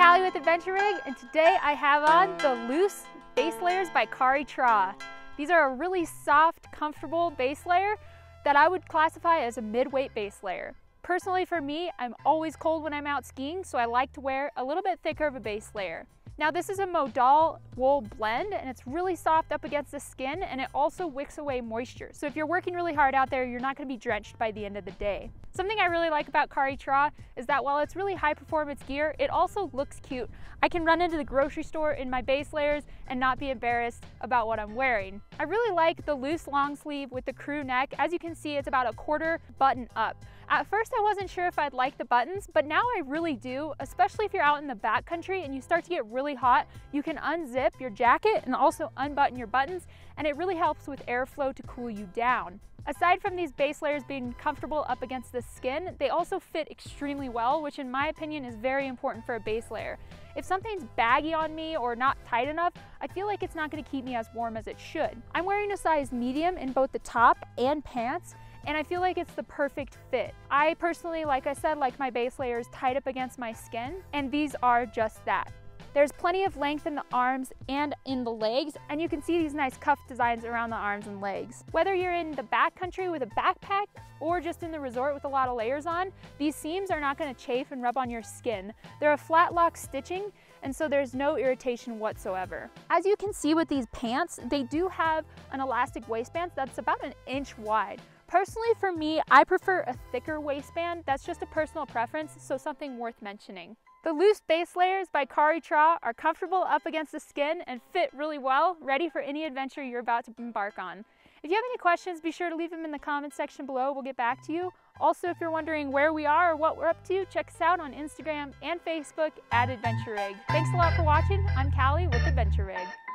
Kali with Adventure Rig, and today I have on the Lus Baselayers by Kari Traa. These are a really soft, comfortable base layer that I would classify as a mid-weight base layer. Personally for me, I'm always cold when I'm out skiing, so I like to wear a little bit thicker of a base layer. Now this is a modal wool blend and it's really soft up against the skin, and it also wicks away moisture. So if you're working really hard out there, you're not going to be drenched by the end of the day. Something I really like about Kari Traa is that while it's really high performance gear, it also looks cute. I can run into the grocery store in my base layers and not be embarrassed about what I'm wearing. I really like the loose long sleeve with the crew neck. As you can see, it's about a quarter button up. At first I wasn't sure if I'd like the buttons, but now I really do, especially if you're out in the backcountry and you start to get really hot. You can unzip your jacket and also unbutton your buttons, and it really helps with airflow to cool you down. Aside from these base layers being comfortable up against the skin, they also fit extremely well, which in my opinion is very important for a base layer. If something's baggy on me or not tight enough, I feel like it's not going to keep me as warm as it should. I'm wearing a size medium in both the top and pants, and I feel like it's the perfect fit. I personally, like I said, like my base layers tight up against my skin, and these are just that. There's plenty of length in the arms and in the legs, and you can see these nice cuff designs around the arms and legs. Whether you're in the backcountry with a backpack or just in the resort with a lot of layers on, these seams are not going to chafe and rub on your skin. They're a flat lock stitching, and so there's no irritation whatsoever. As you can see with these pants, they do have an elastic waistband that's about an inch wide. Personally, for me, I prefer a thicker waistband. That's just a personal preference, so something worth mentioning. The Lus Base Layers by Kari Traa are comfortable up against the skin and fit really well, ready for any adventure you're about to embark on. If you have any questions, be sure to leave them in the comments section below. We'll get back to you. Also, if you're wondering where we are or what we're up to, check us out on Instagram and Facebook at Adventure Rig. Thanks a lot for watching. I'm Kali with Adventure Rig.